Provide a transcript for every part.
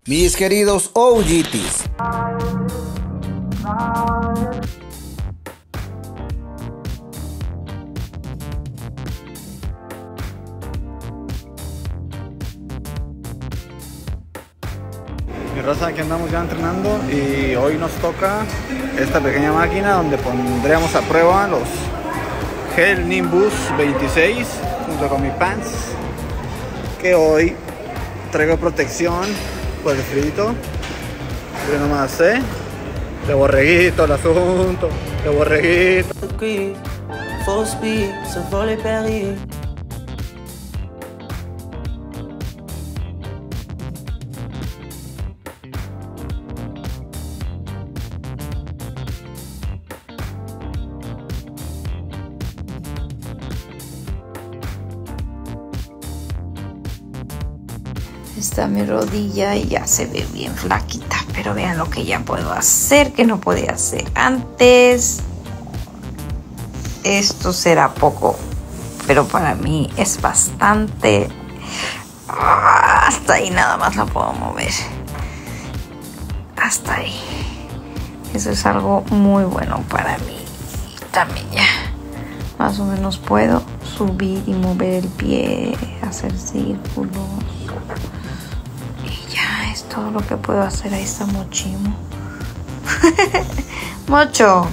Mis queridos OGTs, mi raza, aquí andamos ya entrenando y hoy nos toca esta pequeña máquina donde pondremos a prueba los Gel Nimbus 26 junto con mi pants, que hoy traigo protección por el frío. Yo nomás sé, de borreguito el asunto, de borreguito. Está mi rodilla y ya se ve bien flaquita, pero vean lo que ya puedo hacer que no podía hacer antes. Esto será poco, pero para mí es bastante. Hasta ahí nada más la puedo mover. Hasta ahí. Eso es algo muy bueno para mí. También ya más o menos puedo subir y mover el pie, hacer círculos. Es todo lo que puedo hacer. Ahí está Mochimo. Mocho.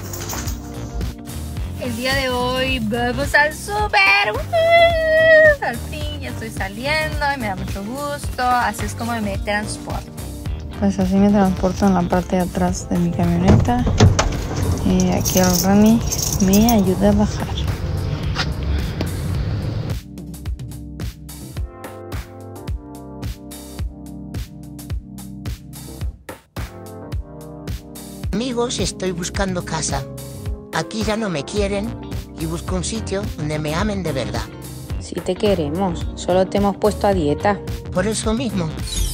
El día de hoy vamos al súper. Al fin ya estoy saliendo y me da mucho gusto. Así es como me transporto. Pues así me transporto en la parte de atrás de mi camioneta. Y aquí el Rani me ayuda a bajar. Amigos, estoy buscando casa. Aquí ya no me quieren y busco un sitio donde me amen de verdad. Sí te queremos, solo te hemos puesto a dieta. Por eso mismo,